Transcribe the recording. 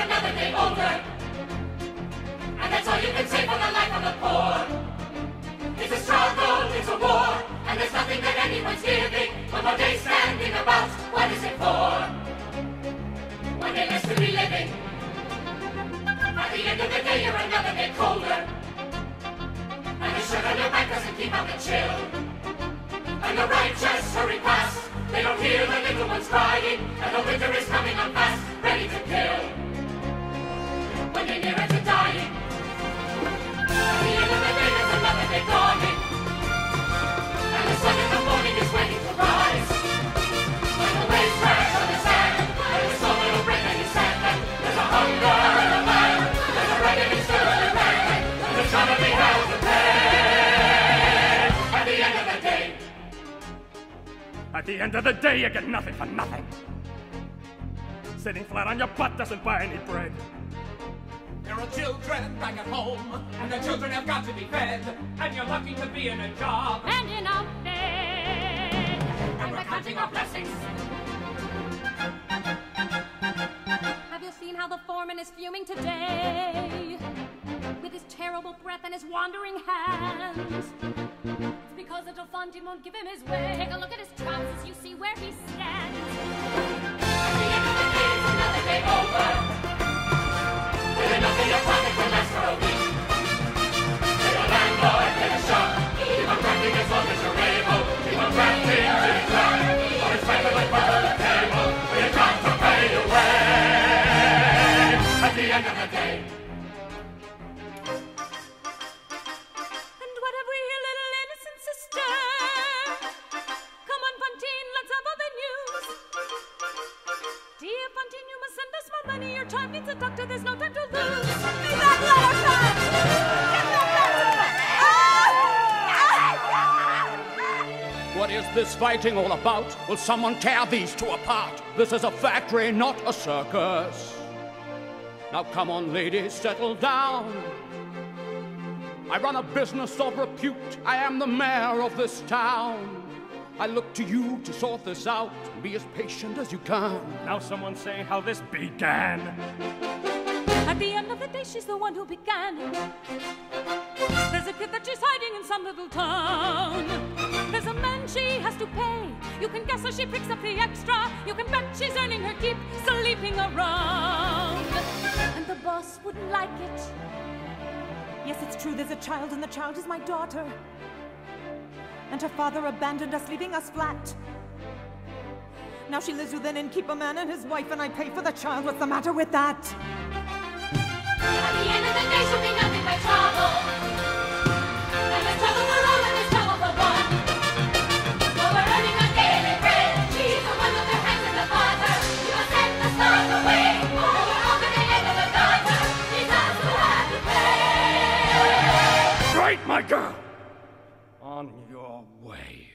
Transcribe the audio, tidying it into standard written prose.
another day older. And that's all you can say for the life of the poor. It's a struggle, it's a war, and there's nothing that anyone's giving. One more day standing about, what is it for? One day less to be living. At the end of the day, you're another day colder. And the shirt on your back doesn't keep out the chill. And the righteous hurry past. They don't hear the little ones crying. And the winter is coming on fast, ready to kill. When you're nearer to dying. At the end of the day, there's another day dawning. And the sun in the morning is waiting to rise. When the waves crash on the sand, and the sun will break any sand. And there's a hunger and a man. There's a reckoning still in the land. And there's gonna be hell to pay. At the end of the day. At the end of the day, you get nothing for nothing. Sitting flat on your butt doesn't buy any bread. There are children back at home, and the children have got to be fed. And you're lucky to be in a job. And in a bed. And we're counting our blessings. Have you seen how the foreman is fuming today? With his terrible breath and his wandering hands. It's because the Dauphin won't give him his way. Take a look at his trousers, you see where he stands. At the end of the day, it's another day over. With enough in your pocket to last for a week. Pay a landlord, pay a shop. Keep on grafting as long as you're able. Keep on grafting till you drop. Or it's better like butter on the table. For your job to pay your way. At the end of the day. And what have we here, little innocent sister? Come on, Fantine, let's have all the news. Dear Fantine, you must send us more money. Your child needs a doctor, there's no time to lose. Leave that letter, son! Get that letter! What is this fighting all about? Will someone tear these two apart? This is a factory, not a circus. Now come on, ladies, settle down. I run a business of repute. I am the mayor of this town. I look to you to sort this out. Be as patient as you can. Now someone say how this began. At the end of the day, she's the one who began. There's a kid that she's hiding in some little town. There's a man she has to pay. You can guess how she picks up the extra. You can bet she's earning her keep, sleeping around. And the boss wouldn't like it. Yes, it's true, there's a child, and the child is my daughter. And her father abandoned us, leaving us flat. Now she lives with an innkeeper man and his wife, and I pay for the child. What's the matter with that? At the end of the day, she'll be nothing but trouble. And there's trouble for all, and there's trouble for one. While we're earning our daily bread, she's the one with her hands in the butter. You must send the stars away. Oh, we're all gonna end in the gutter. She's us who have to pay. Right, my girl! On your way.